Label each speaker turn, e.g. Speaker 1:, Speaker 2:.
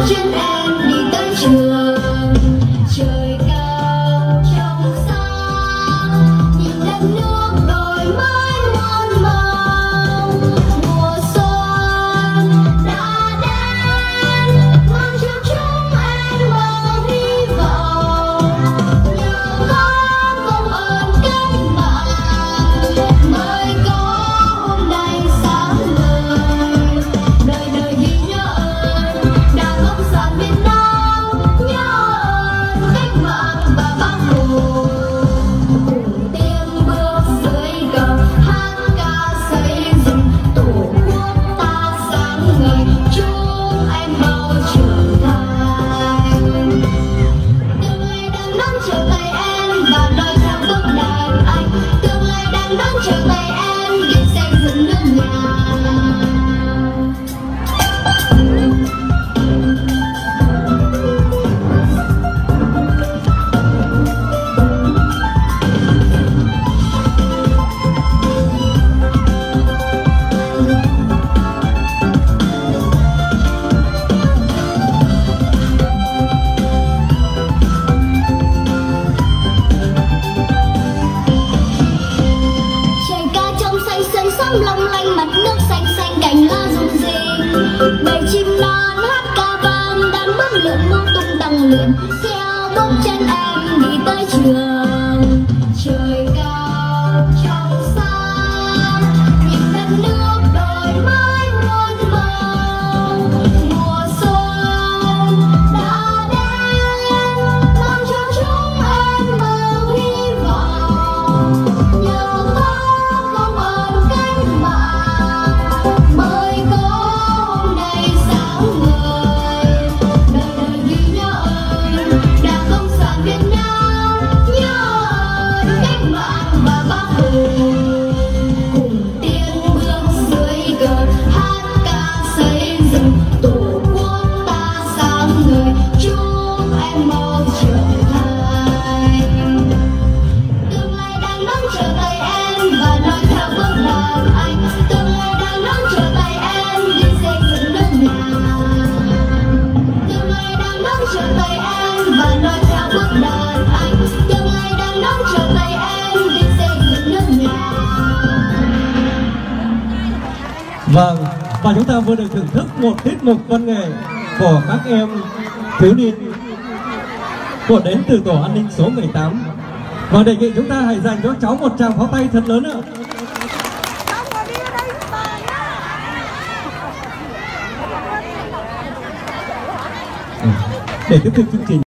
Speaker 1: chân em đi tới trường. Trời cao trong xanh, nhìn đất nước đổi mới muôn màu. Mùa xuân đã đến, mang cho chúng em bao hy vọng. Nhờ có công ơn cách mạng mới có hôm nay sáng ngời. Đời đời ghi nhớ ơn Đảng Cộng sản Việt Nam, nhớ ơn cách mạng và Bác Hồ. Cùng tiếng bước dưới cờ hát ca xây dựng tổ quốc ta sáng ngời, chúc em mau trưởng thành. Tương lai đang đón chờ tay em và noi theo bước đàn anh. Tương lai đang đón chờ tay em đi xây dựng nước nhà. Trời ca trong xanh sân sóng long lanh, mặt nước xanh xanh cành lá rụng rinh. Bầy chim non hát ca vang, đám bướm lượn mông tung tăng lượn theo bước chân em đi tới trường. Trời cao trong xanh, nhìn đất nước đổi mới muôn màu. Mùa xuân đã đến, mang cho chúng em bao hy vọng. Nhờ có công ơn cách mạng mới có hôm nay sáng ngời. Đời đời ghi nhớ ơn Đảng Cộng sản Việt Nam, nhớ ơn cách mạng và Bác Hồ. Cùng tiếng bước dưới cờ hát ca xây dựng tổ quốc ta sáng ngời, chúc em mau trưởng thành. Tương lai đang đón chờ tay em và noi theo bước đàn anh. Tương lai đang đón chờ tay em đi xây dựng nước nhà. Tương lai đang đón chờ tay em và noi theo bước đàn anh. Tương lai đang đón chờ tay em đi xây dựng nước nhà.
Speaker 2: Vâng, và chúng ta vừa được thưởng thức một tiết mục văn nghệ của các em thiếu niên của đến từ tổ an ninh số 18. Và đề nghị chúng ta hãy dành cho cháu một tràng pháo tay thật lớn nữa. Để tiếp tục chương trình.